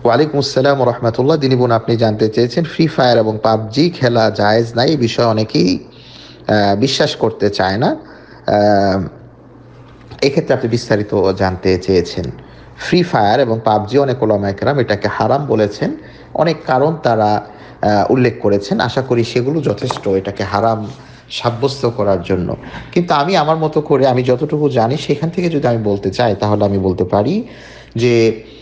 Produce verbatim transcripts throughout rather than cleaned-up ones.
ওয়ালাইকুম আসসালাম রহমতুল্লাহ। দিনী বোন, আপনি জানতে চেয়েছেন ফ্রি ফায়ার এবং পাবজি খেলা জায়েজ নাই, এই বিষয়ে অনেকেই আহ, বিশ্বাস করতে চায় না। আহ, এক্ষেত্রে আপনি বিস্তারিত জানতে চেয়েছেন। ফ্রি ফায়ার এবং পাবজি অনেক ওলামায়ে কেরাম এটাকে হারাম বলেছেন, অনেক কারণ তারা আহ, উল্লেখ করেছেন। আশা করি সেগুলো যথেষ্ট এটাকে হারাম সাব্যস্ত করার জন্য। কিন্তু আমি আমার মতো করে আমি যতটুকু জানি সেখান থেকে যদি আমি বলতে চাই, তাহলে আমি বলতে পারি যে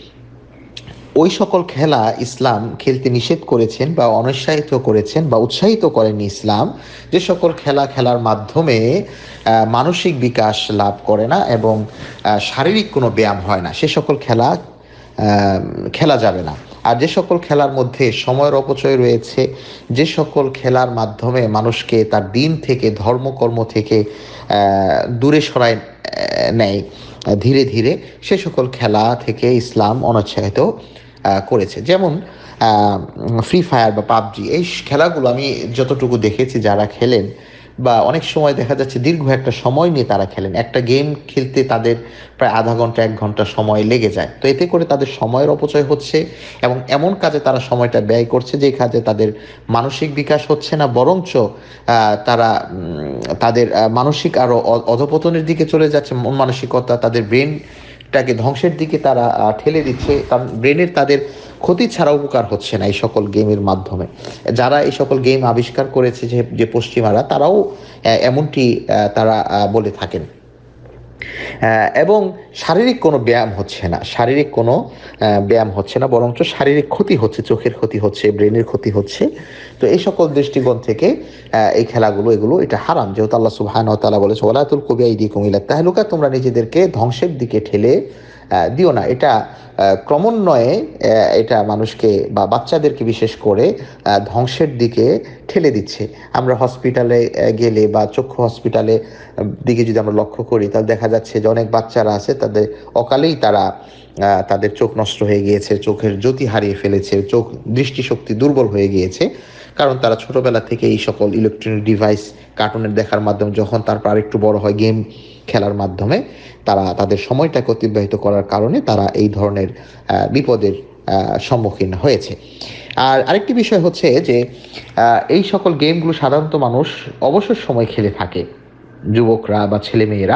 ওই সকল খেলা ইসলাম খেলতে নিষেধ করেছেন বা অনুৎসাহিত করেছেন বা উৎসাহিত করেননি ইসলাম, যে সকল খেলা খেলার মাধ্যমে আহ, মানসিক বিকাশ লাভ করে না এবং আহ, শারীরিক কোনো ব্যায়াম হয় না, সে সকল খেলা আহ, খেলা যাবে না। আর যে সকল খেলার মধ্যে সময়ের অপচয় রয়েছে, যে সকল খেলার মাধ্যমে মানুষকে তার দিন থেকে ধর্মকর্ম থেকে আহ, দূরে সরায় আহ, নেয় ধীরে ধীরে, সে সকল খেলা থেকে ইসলাম অনুৎসাহিত আহ, করেছে। যেমন ফ্রি ফায়ার বা পাবজি, এই খেলাগুলো আমি যতটুকু দেখেছি যারা খেলেন, বা অনেক সময় দেখা যাচ্ছে দীর্ঘ একটা সময় নিয়ে তারা খেলেন, একটা গেম খেলতে তাদের প্রায় আধা ঘন্টা এক ঘন্টা সময় লেগে যায়। তো এতে করে তাদের সময়ের অপচয় হচ্ছে এবং এমন কাজে তারা সময়টা ব্যয় করছে যে কাজে তাদের মানসিক বিকাশ হচ্ছে না, বরঞ্চ আহ, তারা উম, তাদের আহ, মানসিক আরো অ- অধপতনের দিকে চলে যাচ্ছে। মন মানসিকতা, তাদের ব্রেনটাকে ধ্বংসের দিকে তারা আহ, ঠেলে দিচ্ছে, কারণ ব্রেনের তাদের ক্ষতি ছাড়া উপকার হচ্ছে না এই সকল গেমের মাধ্যমে। যারা এই সকল গেম আবিষ্কার করেছে, যে যে পশ্চিমারা, তারাও আহ, এমনটি আহ, তারা আহ, বলে থাকেন। আহ, এবং শারীরিক কোনো ব্যায়াম হচ্ছে না, শারীরিক কোনো আহ, ব্যায়াম হচ্ছে না, বরঞ্চ শারীরিক ক্ষতি হচ্ছে, চোখের ক্ষতি হচ্ছে, ব্রেনের ক্ষতি হচ্ছে। তো এই সকল দৃষ্টিকোণ থেকে আহ, এই খেলাগুলো এগুলো এটা হারাম, যেহেতু আল্লাহ সুবহানাহু ওয়া তাআলা বলেছে ওয়ালা তুলকু বিআইদিকুম ইলা তাহলুকা, তোমরা নিজেদেরকে ধ্বংসের দিকে ঠেলে আহ, দিও না। এটা আহ, ক্রমান্বয়ে আহ, এটা মানুষকে বা বাচ্চাদেরকে বিশেষ করে আহ, ধ্বংসের দিকে ঠেলে দিচ্ছে। আমরা হসপিটালে আহ, গেলে বা চক্ষু হসপিটালে আহ, দিকে যদি আমরা লক্ষ্য করি, তাহলে দেখা যাচ্ছে যে অনেক বাচ্চারা আছে, তাদের অকালেই তারা আহ, তাদের চোখ নষ্ট হয়ে গিয়েছে, চোখের জ্যোতি হারিয়ে ফেলেছে, চোখ দৃষ্টিশক্তি দুর্বল হয়ে গিয়েছে, কারণ তারা ছোটবেলা থেকে এই সকল ইলেকট্রনিক ডিভাইস কার্টুনের দেখার মাধ্যমে, যখন তারপর আরেকটু বড় হয় গেম খেলার মাধ্যমে তারা তাদের সময়টাকে অতিবাহিত করার কারণে তারা এই ধরনের আহ, বিপদের আহ, সম্মুখীন হয়েছে। আর আরেকটি বিষয় হচ্ছে যে আহ, এই সকল গেমগুলো সাধারণত মানুষ অবসর সময় খেলে থাকে, যুবকরা বা ছেলেমেয়েরা।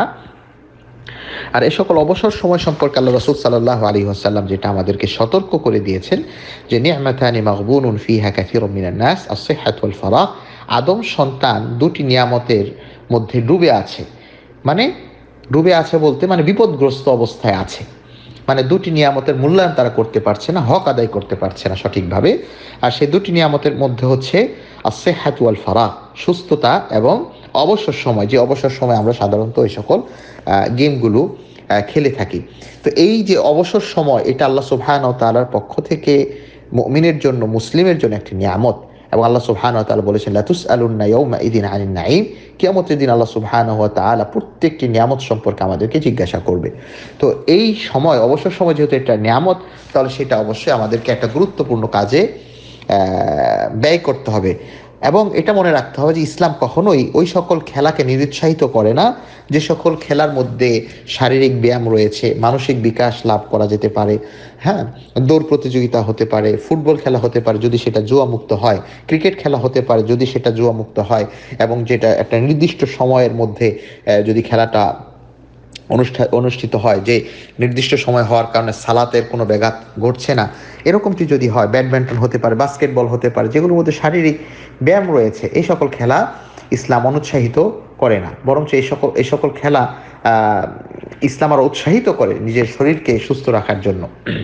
আর এ সকল অবসর সময় সম্পর্কে আল্লাহ রাসূল সাল্লাল্লাহু আলাইহি ওয়াসাল্লাম যেটা আমাদেরকে সতর্ক করে দিয়েছেন, যে নি'মাতানি মাগবুনুন ফিহা কাসীরুম মিনান নাস আস-সিহহাতু ওয়াল ফারাগ, আদম সন্তান দুটি নিয়ামতের মধ্যে ডুবে আছে। মানে ডুবে আছে বলতে মানে বিপদগ্রস্ত অবস্থায় আছে, মানে দুটি নিয়ামতের মূল্যায়ন তারা করতে পারছে না, হক আদায় করতে পারছে না সঠিকভাবে। আর সেই দুটি নিয়ামতের মধ্যে হচ্ছে আস-সিহহাতু ওয়াল ফারাগ, সুস্থতা এবং অবসর সময়, যে অবসর সময় আমরা সাধারণত ওই সকল গেমগুলো খেলে থাকি। তো এই যে অবসর সময়, এটা আল্লাহ সুবহানাহু ওয়া তাআলার পক্ষ থেকে মুমিনের জন্য, মুসলিমের জন্য একটি নিয়ামত। এবং আল্লাহ সুবহানাহু ওয়া তাআলা বলেছেন লা তুসআলুন্না ইয়াওমা ইযিন আনিন নাঈম, কিয়ামতের দিন আল্লাহ সুবহানাহু ওয়া তাআলা প্রত্যেকটি নিয়ামত সম্পর্কে আমাদেরকে জিজ্ঞাসা করবে। তো এই সময়, অবসর সময় যেহেতু একটা নিয়ামত, তাহলে সেটা অবশ্যই আমাদেরকে একটা গুরুত্বপূর্ণ কাজে ব্যয় করতে হবে। এবং এটা মনে রাখতে হবে যে ইসলাম কখনোই ওই সকল খেলাকে নিরুৎসাহিত করে না যে সকল খেলার মধ্যে শারীরিক ব্যায়াম রয়েছে, মানসিক বিকাশ লাভ করা যেতে পারে। হ্যাঁ, দৌড় প্রতিযোগিতা হতে পারে, ফুটবল খেলা হতে পারে যদি সেটা জুয়ামুক্ত হয়, ক্রিকেট খেলা হতে পারে যদি সেটা জুয়ামুক্ত হয়, এবং যেটা একটা নির্দিষ্ট সময়ের মধ্যে যদি খেলাটা অনুষ্ঠান অনুষ্ঠিত হয়, যে নির্দিষ্ট সময় হওয়ার কারণে সালাতের কোনো ব্যাঘাত ঘটছে না, এরকমটি যদি হয়, ব্যাডমিন্টন হতে পারে, বাস্কেটবল হতে পারে, যেগুলোর মধ্যে শারীরিক ব্যায়াম রয়েছে, এই সকল খেলা ইসলাম অনুৎসাহিত করে না, বরঞ্চ এই সকল এই সকল খেলা ইসলাম আরও উৎসাহিত করে নিজের শরীরকে সুস্থ রাখার জন্য।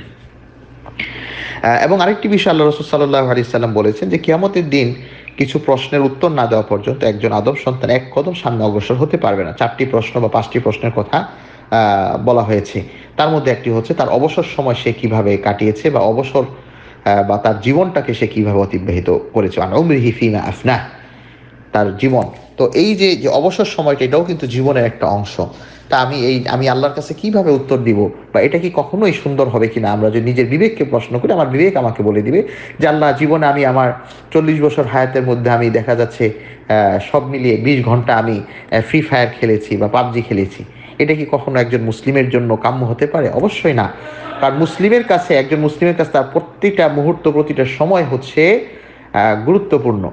এবং আরেকটি বিষয় আল্লাহ রাসূল সাল্লাল্লাহু আলাইহি সাল্লাম বলেছেন যে কিয়ামতের দিন কিছু প্রশ্নের উত্তর না দেওয়া পর্যন্ত একজন আদম সন্তান এক কদম সামনে অগ্রসর হতে পারবে না। চারটি প্রশ্ন বা পাঁচটি প্রশ্নের কথা বলা হয়েছে। তার মধ্যে একটি হচ্ছে তার অবসর সময় সে কিভাবে কাটিয়েছে, বা অবসর বা তার জীবনটাকে সে কিভাবে অতিবাহিত করেছে, আন উমরিহি ফীমা আফনাহ, তার জীবন। তো এই যে যে অবসর সময়টা, এটাও কিন্তু জীবনের একটা অংশ। তা আমি এই আমি আল্লাহর কাছে কিভাবে উত্তর দিব, বা এটা কি কখনোই সুন্দর হবে কিনা, আমরা যদি নিজের বিবেককে প্রশ্ন করি, আমার বিবেক আমাকে বলে দিবে যে আল্লাহ, জীবনে আমি আমার চল্লিশ বছর হায়াতের মধ্যে আমি দেখা যাচ্ছে সব মিলিয়ে বিশ ঘন্টা আমি ফ্রি ফায়ার খেলেছি বা পাবজি খেলেছি। এটা কি কখনো একজন মুসলিমের জন্য কাম্য হতে পারে? অবশ্যই না। কারণ মুসলিমের কাছে, একজন মুসলিমের কাছে তার প্রত্যেক প্রতিটা মুহূর্ত প্রতিটা সময় হচ্ছে গুরুত্বপূর্ণ।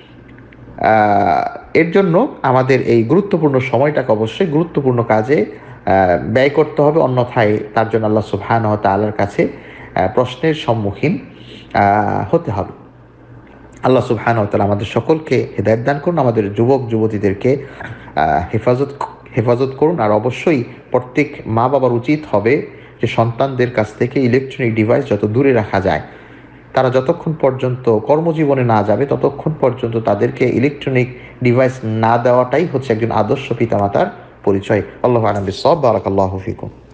এর জন্য আমাদের এই গুরুত্বপূর্ণ সময়টাকে অবশ্যই গুরুত্বপূর্ণ কাজে ব্যয় করতে হবে, অন্যথায় তার জন্য আল্লাহ সুবহানাহু ওয়া তাআলার কাছে প্রশ্নের সম্মুখীন হতে হবে। আল্লাহ সুবহানাহু ওয়া তাআলা আমাদের সকলকে হেদায়েত দান করুন, আমাদের যুবক যুবতীদেরকে হেফাজত হেফাজত করুন। আর অবশ্যই প্রত্যেক মা বাবার উচিত হবে যে সন্তানদের কাছ থেকে ইলেকট্রনিক ডিভাইস যত দূরে রাখা যায়। তারা যতক্ষণ পর্যন্ত কর্মজীবনে না যাবে ততক্ষণ পর্যন্ত তাদেরকে ইলেকট্রনিক ডিভাইস না দেওয়াটাই হচ্ছে একজন আদর্শ পিতামাতার পরিচয়। আল্লাহু আ'লাম বিস-সাওয়াব। বারাকাল্লাহু ফিকুম।